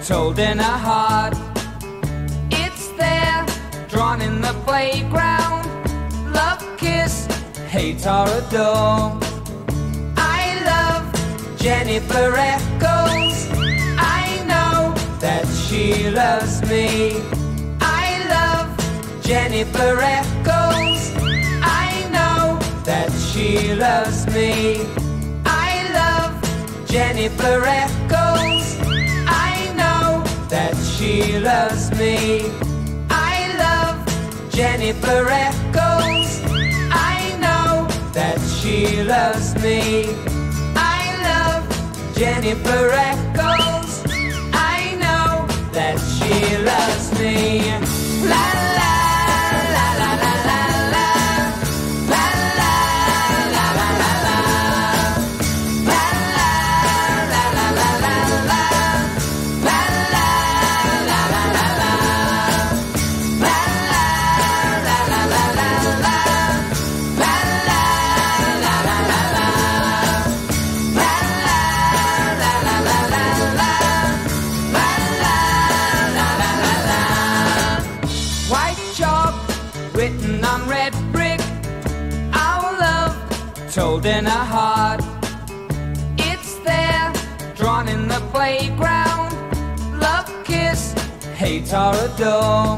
told in her heart. It's there, drawn in the playground. Love, kiss, hate or adore. I love Jennifer Echoes. I know that she loves me. I love Jennifer Echoes. I know that she loves me. I love Jennifer Echoes. I know that she loves me. I love Jennifer Echoes. I know that she loves me. I love Jennifer Echoes. I know that she loves me. La la la la la la la. La la la la la la. La la la la la la la. La la la la la la. La la la la la la la. La la la la la la. La la la la la la la. La la la la la la. White chalk written on red brick. Our love told in her heart. It's there, drawn in the playground. Love, kiss, hate or adore.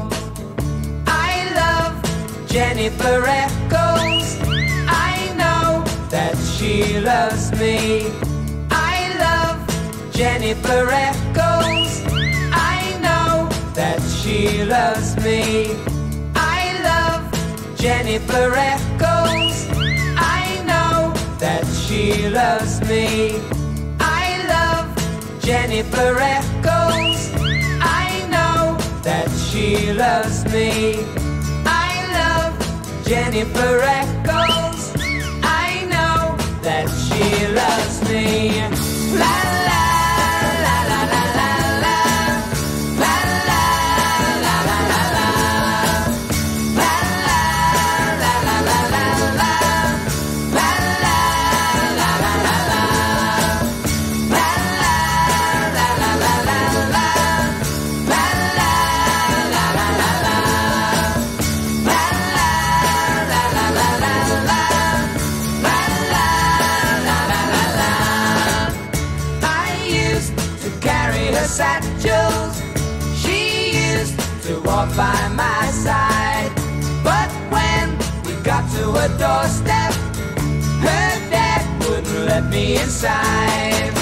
I love Jennifer Echoes. I know that she loves me. I love Jennifer Echoes. I know that she loves me. I love Jennifer Echoes. I know that she loves me. I love Jennifer Echoes. I know that she loves me. I love Jennifer Echoes. I know that she loves me. La la la la la la la. La la la la la la. La la la la la la la. La la la la la la. La la la la la la la. La la la la la la. La la la la la la la. La la la la la la. I used to carry her satchels. She used to walk by my side. But when we got to her doorstep, her dad wouldn't let me inside.